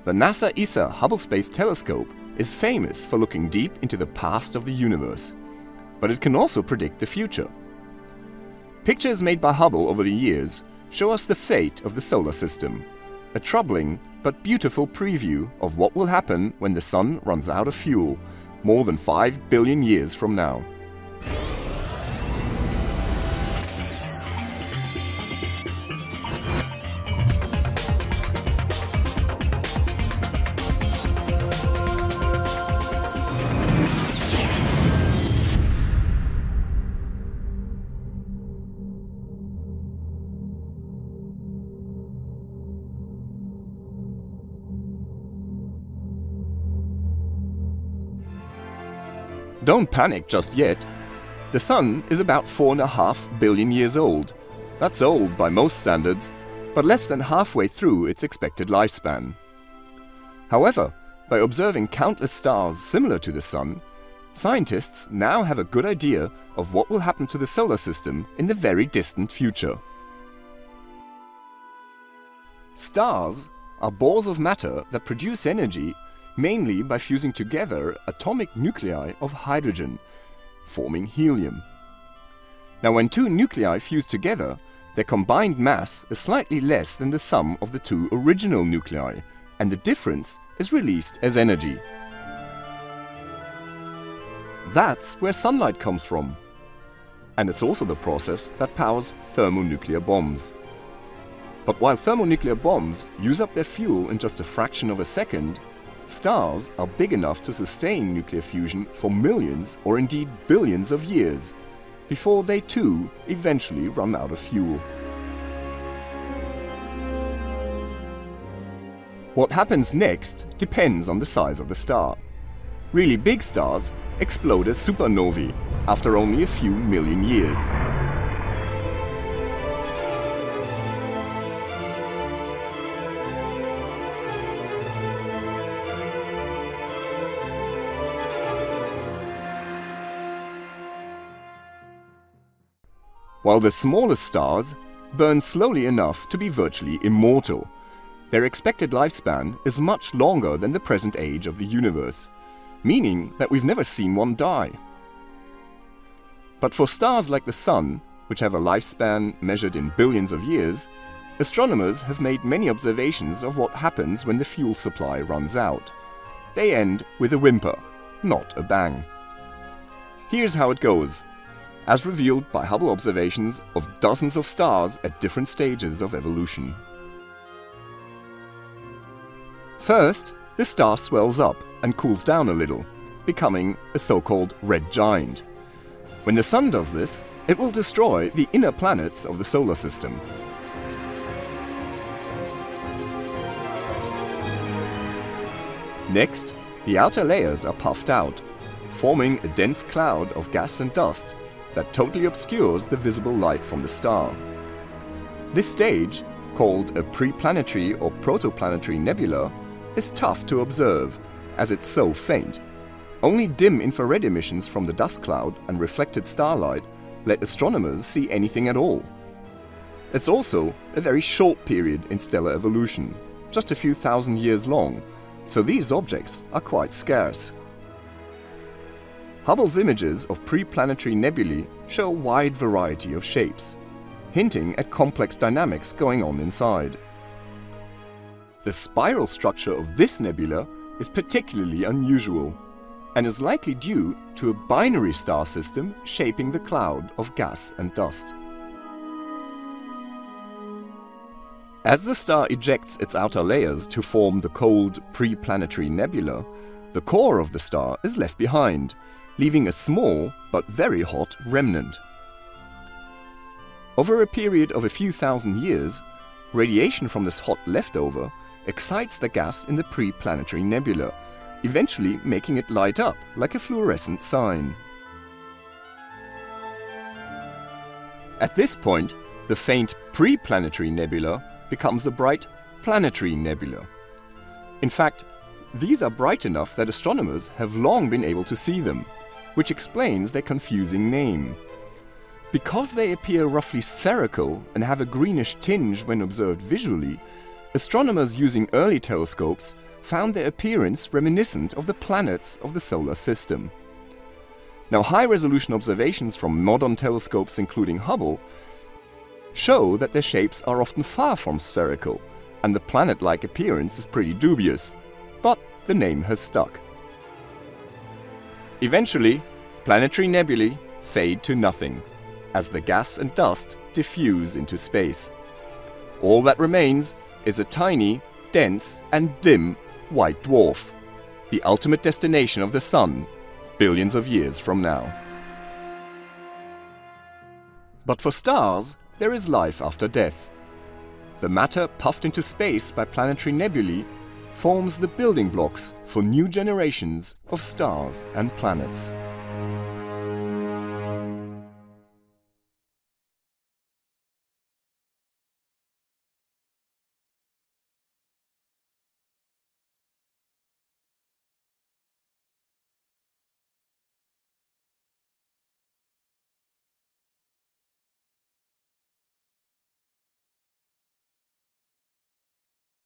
The NASA ESA Hubble Space Telescope is famous for looking deep into the past of the universe, but it can also predict the future. Pictures made by Hubble over the years show us the fate of the solar system, a troubling but beautiful preview of what will happen when the Sun runs out of fuel more than 5 billion years from now. Don't panic just yet. The Sun is about 4.5 billion years old. That's old by most standards, but less than halfway through its expected lifespan. However, by observing countless stars similar to the Sun, scientists now have a good idea of what will happen to the solar system in the very distant future. Stars are balls of matter that produce energy mainly by fusing together atomic nuclei of hydrogen, forming helium. Now, when two nuclei fuse together, their combined mass is slightly less than the sum of the two original nuclei, and the difference is released as energy. That's where sunlight comes from. And it's also the process that powers thermonuclear bombs. But while thermonuclear bombs use up their fuel in just a fraction of a second, stars are big enough to sustain nuclear fusion for millions or indeed billions of years, before they too eventually run out of fuel. What happens next depends on the size of the star. Really big stars explode as supernovae after only a few million years. While the smallest stars burn slowly enough to be virtually immortal. Their expected lifespan is much longer than the present age of the universe, meaning that we've never seen one die. But for stars like the Sun, which have a lifespan measured in billions of years, astronomers have made many observations of what happens when the fuel supply runs out. They end with a whimper, not a bang. Here's how it goes, as revealed by Hubble observations of dozens of stars at different stages of evolution. First, the star swells up and cools down a little, becoming a so-called red giant. When the Sun does this, it will destroy the inner planets of the solar system. Next, the outer layers are puffed out, forming a dense cloud of gas and dust that totally obscures the visible light from the star. This stage, called a preplanetary or protoplanetary nebula, is tough to observe as it's so faint. Only dim infrared emissions from the dust cloud and reflected starlight let astronomers see anything at all. It's also a very short period in stellar evolution, just a few thousand years long, so these objects are quite scarce. Hubble's images of preplanetary nebulae show a wide variety of shapes, hinting at complex dynamics going on inside. The spiral structure of this nebula is particularly unusual, and is likely due to a binary star system shaping the cloud of gas and dust. As the star ejects its outer layers to form the cold preplanetary nebula, the core of the star is left behind, leaving a small but very hot remnant. Over a period of a few thousand years, radiation from this hot leftover excites the gas in the preplanetary nebula, eventually making it light up like a fluorescent sign. At this point, the faint preplanetary nebula becomes a bright planetary nebula. In fact, these are bright enough that astronomers have long been able to see them, which explains their confusing name. Because they appear roughly spherical and have a greenish tinge when observed visually, Astronomers using early telescopes found their appearance reminiscent of the planets of the solar system. Now, high-resolution observations from modern telescopes, including Hubble, show that their shapes are often far from spherical, and the planet-like appearance is pretty dubious, but the name has stuck. Eventually, planetary nebulae fade to nothing, as the gas and dust diffuse into space. All that remains is a tiny, dense and dim white dwarf, the ultimate destination of the Sun, billions of years from now. But for stars, there is life after death. The matter puffed into space by planetary nebulae forms the building blocks for new generations of stars and planets.